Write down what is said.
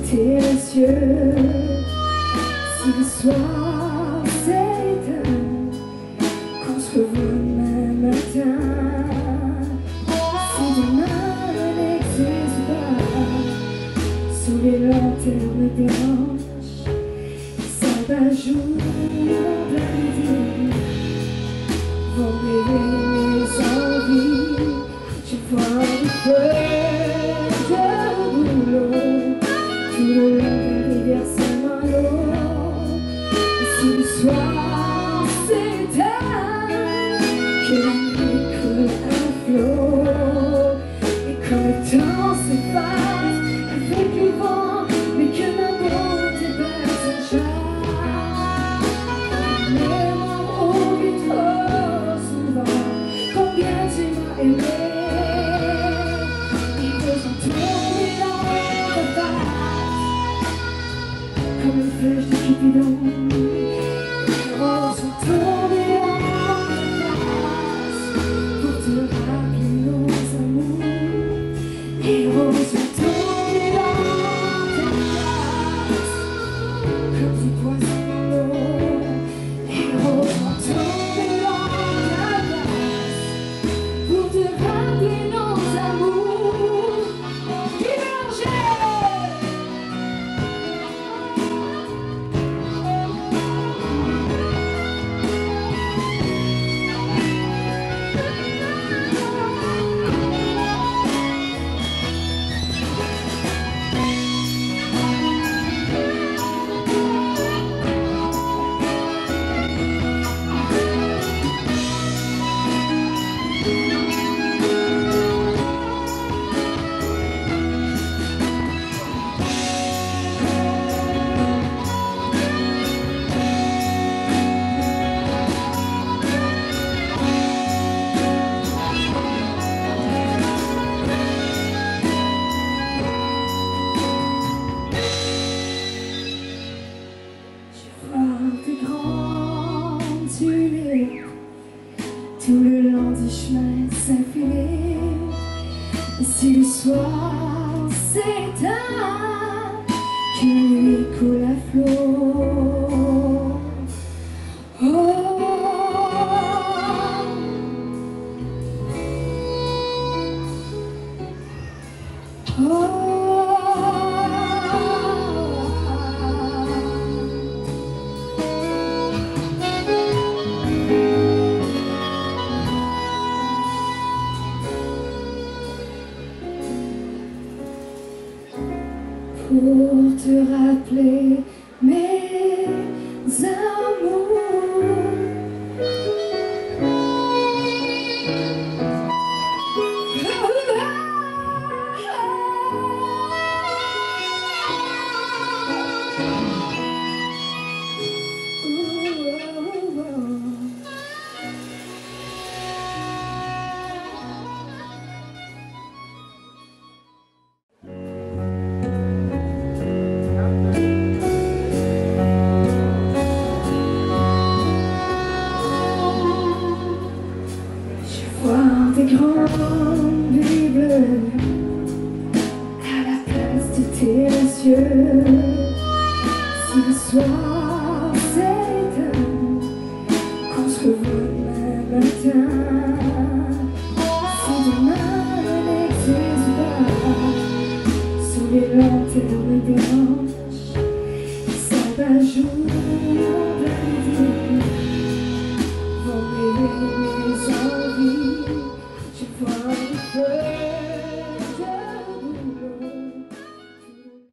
tes yeux. Si le soir s'éteint, qu'on se revoit demain matin. Si demain n'existe pas, sous les lanternes blanches, s'abat-jour de midi vont rêver mes envies. Je vois le feu de boulot tout le long de rivière Saint-Malo. Et si le soir s'éteint, que la nuit coule à flot, et quand le temps s'efface avec le vent, mais que ma beauté perd son charme. Mais moi oublie trop souvent combien tu m'as aimé. Comme une flèche de Cupidon, les roses sont tombées en face pour te rappeler nos amours. Les roses sont tombées en face comme du poison dans l'eau. Les roses sont tombées en face pour te rappeler nos amours. Tout le long du chemin s'infini. Et si le soir s'éteint, que la nuit coule à flot. Oh, oh. Pour te rappeler mes amours. Des grandes nuits bleues à la place de tes yeux. Si le soir s'éteint, qu'on se revoit demain matin. Si demain n'existe pas, sous les lanternes blanches, s'abat-jour de midi vont rêver.